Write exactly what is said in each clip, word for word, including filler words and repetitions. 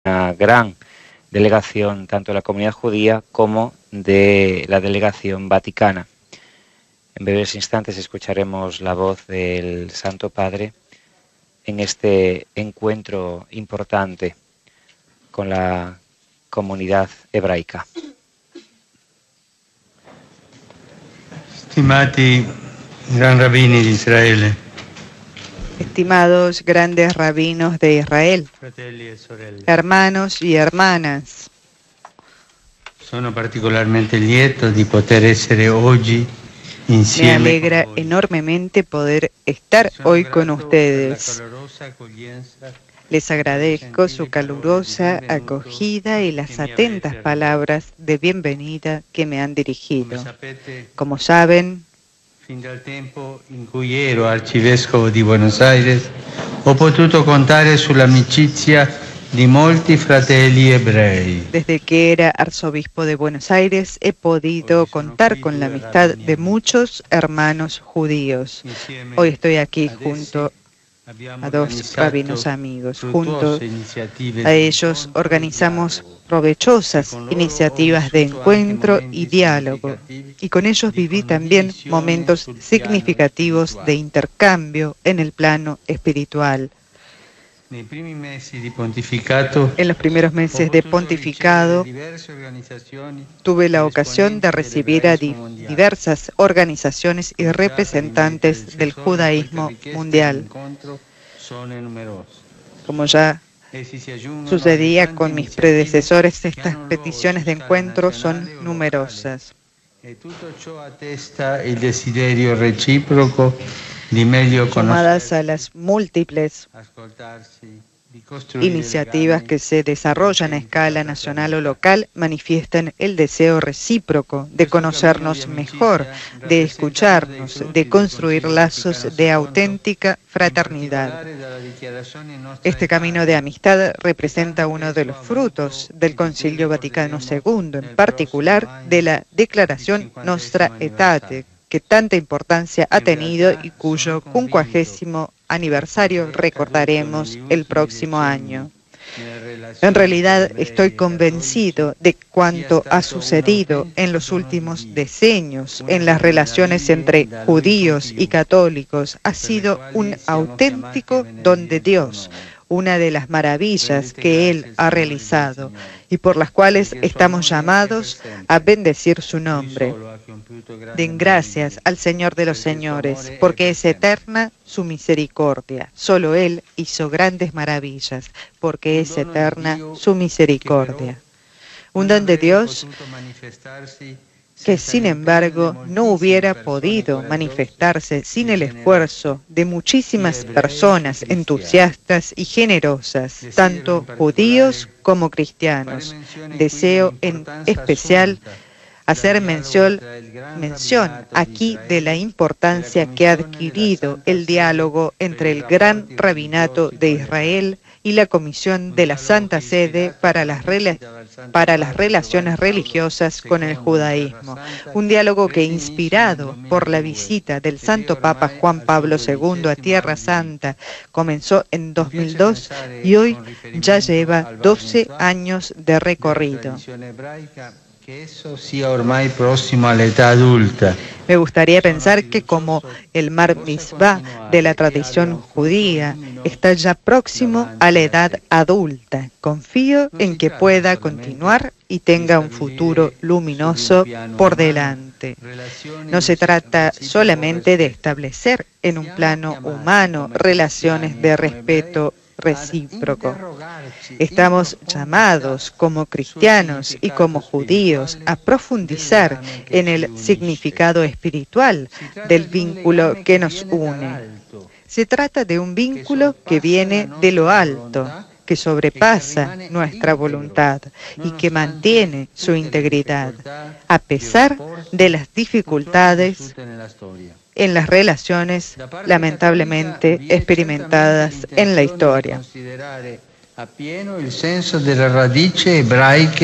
una gran delegación tanto de la comunidad judía como de la delegación vaticana. En breves instantes escucharemos la voz del Santo Padre en este encuentro importante con la comunidad hebraica. Stimati gran rabbini di Israele, estimados grandes rabinos de Israel, fratelli e sorelle, hermanos y hermanas, sono particolarmente lieto di poter essere oggi me insieme alegra con voi. enormemente poder estar Sono hoy con grato per la ustedes. calorosa accoglienza Les agradezco su calurosa acogida y las atentas palabras de bienvenida que me han Come dirigido. sapete, Como saben, fin dal tempo in cui ero arcivescovo di Buenos Aires, ho potuto contare sull'amicizia di molti fratelli ebrei. desde que era arzobispo de Buenos Aires, he podido contar con la amistad de muchos hermanos judíos. Insieme Hoy estoy aquí ad junto essi abbiamo a dos organizzato rabinos amigos. fruttuose Juntos iniziative a di ellos incontro e organizamos dialogo. provechosas iniciativas de encuentro y diálogo, y con ellos viví también momentos significativos de intercambio en el plano espiritual. Nei primi mesi di pontificato En los primeros meses de pontificado tuve la ocasión de recibir a di- diversas organizaciones y representantes del judaísmo mundial. Como ya sucedía con mis predecesores, estas peticiones de encuentro son numerosas. E tutto ciò attesta il desiderio reciproco di meglio Sumadas a las múltiples ascoltarsi, di costruire iniciativas que se desarrollan a escala nacional o local, manifiestan el deseo recíproco de conocernos mejor, de escucharnos, de construir lazos de auténtica fraternidad. Este camino de amistad representa uno de los frutos del Concilio Vaticano segundo, en particular de la Declaración Nostra Aetate, que tanta importancia ha tenido y cuyo quincuagésimo aniversario recordaremos el próximo año. En realidad estoy convencido de cuanto ha sucedido en los últimos decenios en las relaciones entre judíos y católicos ha sido un auténtico don de Dios, una de las maravillas que Él ha realizado y por las cuales estamos llamados a bendecir su nombre. Den gracias al Señor de los señores, porque es eterna su misericordia. Solo Él hizo grandes maravillas, porque es eterna su misericordia. Un don de Dios que sin embargo no hubiera podido manifestarse sin el esfuerzo de muchísimas personas entusiastas y generosas, tanto judíos como cristianos. Deseo en especial hacer mención, mención aquí de la importancia que ha adquirido el diálogo entre el Gran Rabinato de Israel y la Comisión de la Santa Sede para las, rela para las relaciones religiosas con el judaísmo. Un diálogo que, inspirado por la visita del Santo Papa Juan Pablo segundo a Tierra Santa, comenzó en dos mil dos y hoy ya lleva doce años de recorrido. Que eso sia ormai próximo a la edad adulta. Me gustaría pensar que como el Mar Mitzvah de la tradición judía está ya próximo a la edad adulta. Confío en que pueda continuar y tenga un futuro luminoso por delante. No se trata solamente de establecer en un plano humano relaciones de respeto recíproco. Estamos llamados como cristianos y como judíos a profundizar en el significado espiritual del vínculo que nos une. Se trata de un vínculo que viene de lo alto, que sobrepasa nuestra voluntad y que mantiene su integridad, a pesar de las dificultades en las relaciones lamentablemente experimentadas en la historia. A pieno il senso delle radici ebraiche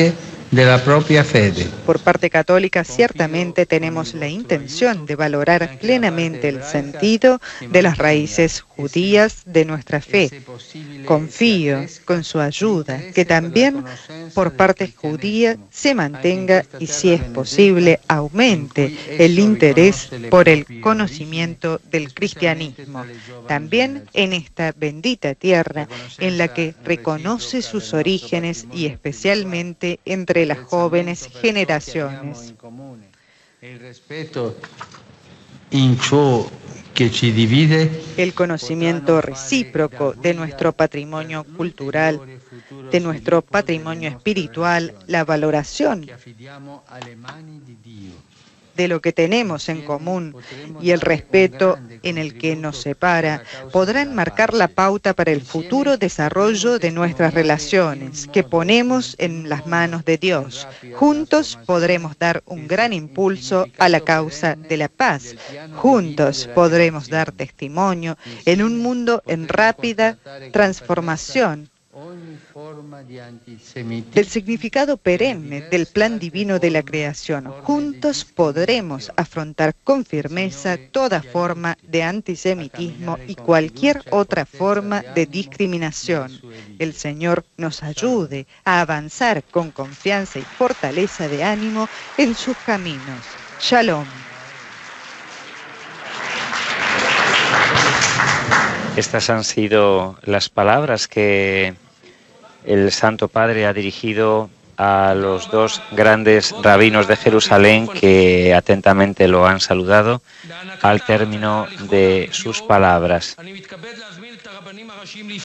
della propria fede. Por parte católica, ciertamente tenemos la intención de valorar plenamente el sentido de las raíces judías de nuestra fe. Confío, con su ayuda, que también por parte judía se mantenga y, si es posible, aumente el interés por el conocimiento del cristianismo, también en esta bendita tierra en la que reconoce sus orígenes y especialmente entre las jóvenes generaciones. El respeto in ciò che ci divide, el conocimiento recíproco de nuestro patrimonio cultural, de nuestro patrimonio espiritual, la valoración de lo que tenemos en común y el respeto en el que nos separa podrán marcar la pauta para el futuro desarrollo de nuestras relaciones que ponemos en las manos de Dios. Juntos podremos dar un gran impulso a la causa de la paz. Juntos podremos dar testimonio en un mundo en rápida transformación del significado perenne del plan divino de la creación. Juntos podremos afrontar con firmeza toda forma de antisemitismo y cualquier otra forma de discriminación. El Señor nos ayude a avanzar con confianza y fortaleza de ánimo en sus caminos. Shalom. Estas han sido las palabras que el Santo Padre ha dirigido a los dos grandes rabinos de Jerusalén que atentamente lo han saludado al término de sus palabras.